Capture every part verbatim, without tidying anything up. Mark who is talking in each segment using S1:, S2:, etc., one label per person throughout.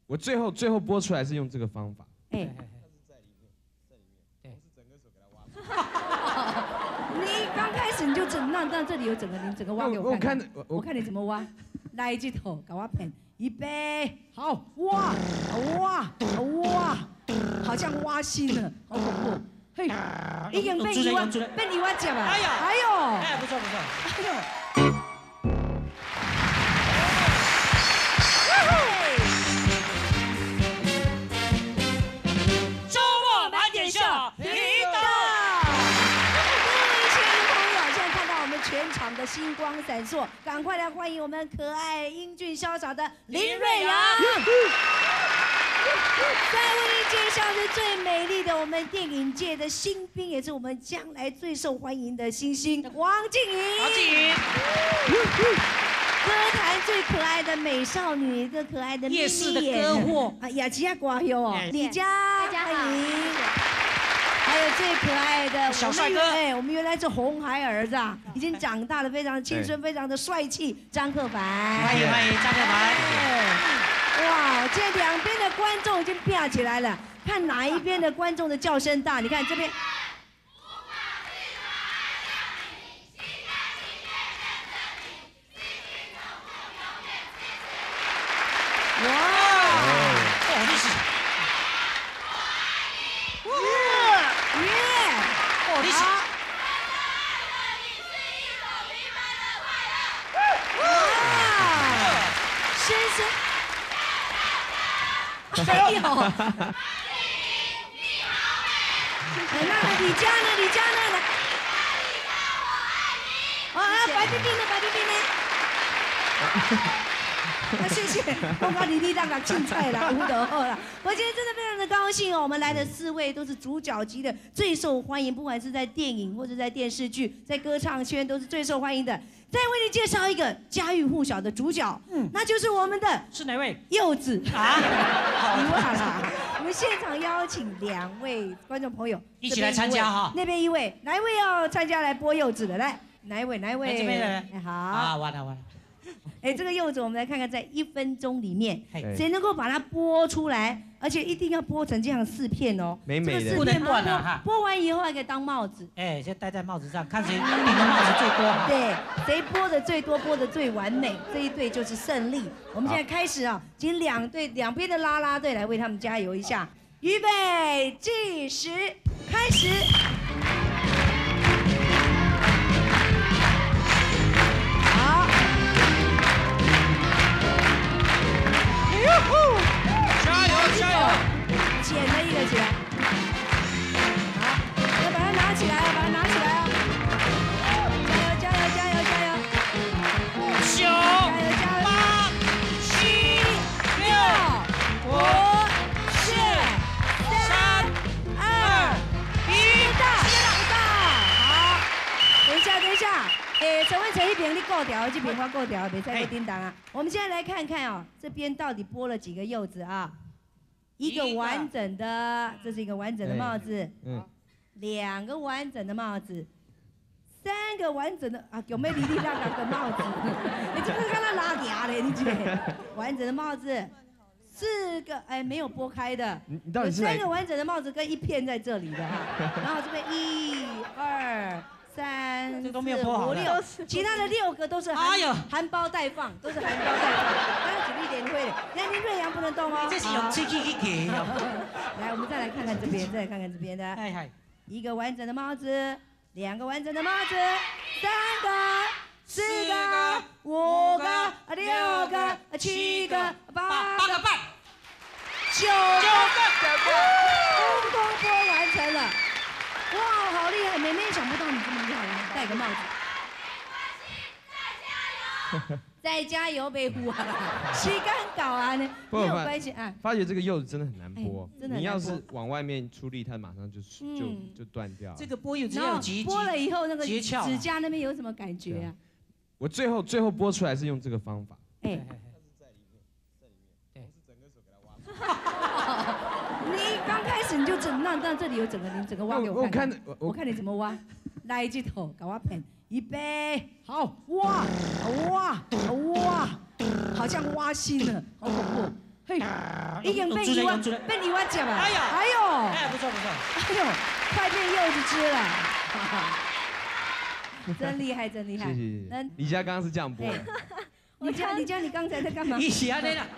S1: 我最后最后播出来是用这个方法。
S2: 哎，你刚开始你就整让让这里有整个你整个挖给我看看，我看你怎么挖。来这头，给我骗，预备，好，挖，挖，挖，好像挖心了，好恐怖。嘿，已经被你挖，被你挖脚了。哎呀，哎呦，
S3: 哎，不错不错。哎呦。
S2: 全场的星光闪烁，赶快来欢迎我们可爱、英俊、潇洒的林瑞阳！再为你介绍是最美丽的我们电影界的新兵，也是我们将来最受欢迎的新星王静怡。
S3: 王静怡，
S2: 歌坛最可爱的美少女，一个可爱的
S3: 夜市的歌货
S2: 啊，雅琪亚瓜哟哦，李佳，
S4: 大家好。
S2: 还有最可爱的
S3: 小帅哥，
S2: 哎，我们原来是红孩儿子啊，已经长大了，非常青春，非常的帅气，张克凡。
S3: 欢迎欢迎张克凡。
S2: 哇，现在两边的观众已经变起来了，看哪一边的观众的叫声大？你看这边。哇！
S3: 哦，你是。 哦，你是。
S2: 哇！先生，哎呦！哎，那李佳呢？李佳呢？来。啊啊！白冰冰呢？白冰冰呢？ 啊，谢谢，光光你你当个青菜啦，吴德厚啦。我今天真的非常的高兴哦，我们来的四位都是主角级的，最受欢迎，不管是在电影或者在电视剧，在歌唱圈都是最受欢迎的。再为你介绍一个家喻户晓的主角，嗯，那就是我们的
S3: 是哪位？
S2: 柚子
S3: 啊，
S2: 你忘了？我们现场邀请两位观众朋友
S3: 一起来参加哈。
S2: 那边一位，哪一位要参加来播柚子的？来，哪一位？哪一位？
S3: 这边的。
S2: 哎，好。
S3: 啊，完了完了。
S2: 哎，这个柚子，我们来看看，在一分钟里面，
S3: 嘿
S2: 谁能够把它剥出来，而且一定要剥成这样四片哦，
S1: 美美的，
S2: 这个四片剥哈，剥完以后还可以当帽子。
S3: 哎，先戴在帽子上，看谁顶的帽子最多。
S2: 对，谁剥的最多，剥的最完美，这一队就是胜利。我们现在开始啊，请两队两边的啦啦队来为他们加油一下，预备，计时，开始。
S3: 加油加油！
S2: 捡了一个起来，好，要把它拿起来，要把它拿起来啊！加油加油加油加油！
S3: 九、
S2: 加油加油！
S3: 八、七、六、五、
S2: 四、三、二、一，到，到，好，等一下等一下，诶，陈文成一边你过掉，这边我过掉，别再给叮当啊！我们现在来看看哦，这边到底剥了几个柚子啊？ 一个完整的，这是一个完整的帽子。嗯。两个完整的帽子，三个完整的啊，有没有哩哩啦啦的帽子？你这个跟他拉牙嘞，你姐。完整的帽子，四个哎没有剥开的，有三个完整的帽子跟一片在这里的哈。然后这边一二。 三、四、五、六，其他的六个都是含含包待放，都是含包待放。刚刚举例点会的，那林瑞阳不能动哦。
S3: 这是用气气去给。
S2: 来，我们再来看看这边，再来看看这边的。
S3: 嗨嗨。
S2: 一个完整的帽子，两个完整的帽子，三个、四个、五个、六个、七个、八
S3: 八个半，
S2: 九个，通通剥完成了。 哇，好厉害！妹妹想不到你这么厉害，来戴个帽子。再加油，别呼啊！时间搞啊呢，没有关系啊。
S1: 发觉这个柚子真的很难剥，
S2: 真的
S1: 你要是往外面出力，它马上就就就断掉。
S3: 这个剥柚子要急
S2: 剥了以后，那个指甲那边有什么感觉啊？
S1: 我最后最后剥出来是用这个方法。
S2: 哎。你刚开始你就整让让这里有整个你整个挖给我看看，我看你怎么挖。来这头，给我骗，预备，好，挖，挖，挖，好像挖心了，好恐怖。 嘿，已经变一万，变一万只了。
S3: 哎呀，
S2: 哎呦，
S3: 哎，不错不错，
S2: 哎呦，快变柚子汁了。真厉害，真厉害！
S1: 谢谢。那李佳刚刚是这样播的。
S2: 你家，你家，你刚才在干嘛？
S3: 一起啊，对了。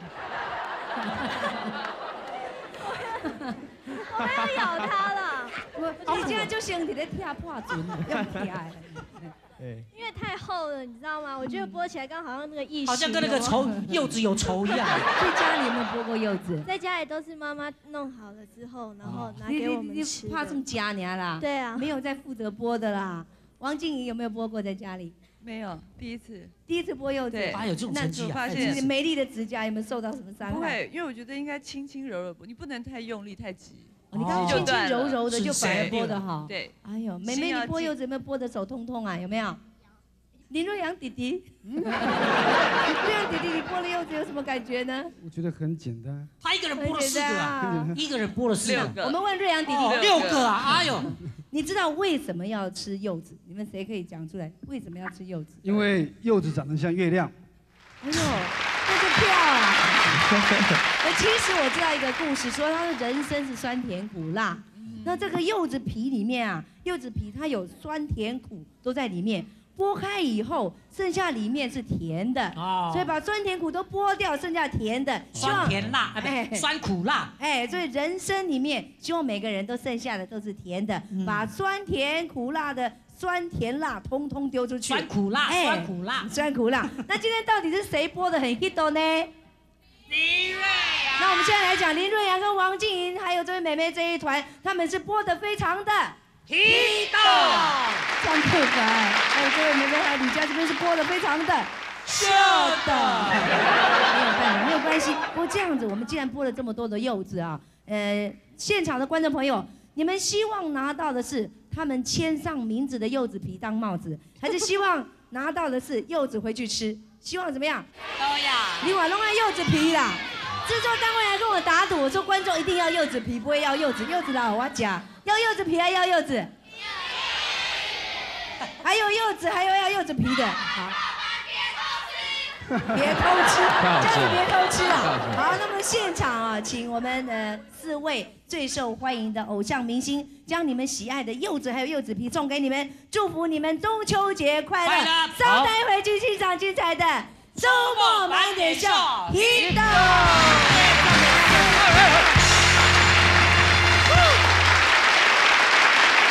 S4: 我没有咬它了。
S2: 我，你这样就像你在跳破樽，要跳。
S4: 因为太厚了，你知道吗？我觉得剥起来刚好像那个意
S3: 好像跟那个绸柚子有仇一样。
S2: 在家里有没有剥过柚子？
S4: 在家里都是妈妈弄好了之后，然后拿给我们吃。
S2: 怕这么假娘啦？
S4: 对啊，
S2: 没有在负责剥的啦。王静怡有没有剥过在家里？
S5: 没有，第一次。
S2: 第一次剥柚子，
S3: 还有这种成绩啊！
S5: 发现
S2: 你美丽的指甲有没有受到什么伤害？
S5: 不会，因为我觉得应该轻轻柔柔剥，你不能太用力太急。
S2: 你刚刚轻轻柔柔的就反而剥的好。
S5: 对。
S2: 哎呦，妹妹你剥柚子有没有剥的手痛痛啊？有没有？林瑞阳弟弟，瑞阳弟弟，你剥了柚子有什么感觉呢？
S6: 我觉得很简单。
S3: 他一个人剥了四个啊，一个人剥了四个。
S2: 我们问瑞阳弟弟，
S3: 六个啊！哎呦，
S2: 你知道为什么要吃柚子？你们谁可以讲出来？为什么要吃柚子？
S6: 因为柚子长得像月亮。
S2: 哎呦，这就漂啊！那其实我知道一个故事，说他的人生是酸甜苦辣。那这个柚子皮里面啊，柚子皮它有酸甜苦都在里面。剥开以后，剩下里面是甜的，哦、所以把酸甜苦都剥掉，剩下甜的。
S3: 酸甜辣，哎，酸苦辣，
S2: 哎，所以人生里面，希望每个人都剩下的都是甜的，嗯、把酸甜苦辣的酸甜辣通通丢出去。
S3: 酸苦辣，哎、酸苦辣，
S2: 酸苦辣。那今天到底是谁剥的很 hit 呢？
S3: 林瑞阳。
S2: 那我们现在来讲林瑞阳跟王静莹还有这位妹妹这一团，他们是剥的非常的。
S3: 皮豆，
S2: 张克凡，还有这位妹妹还有李佳这边是剥的非常的
S3: 秀的，
S2: 没有办法，没有关系。不过这样子，我们既然剥了这么多的柚子啊，呃，现场的观众朋友，你们希望拿到的是他们签上名字的柚子皮当帽子，还是希望拿到的是柚子回去吃？希望怎么样？
S3: 都要。
S2: 你我弄爱柚子皮啦。制作单位还跟我打赌，我说观众一定要柚子皮，不会要柚子。柚子啦，我讲，要柚子皮还要柚子？还有柚子，还有要柚子皮的。好，别偷吃，叫你别偷吃了。好，那么现场啊，请我们的四位最受欢迎的偶像明星，将你们喜爱的柚子还有柚子皮送给你们，祝福你们中秋节快乐！稍待回去欣赏精彩的周末满点秀，一到。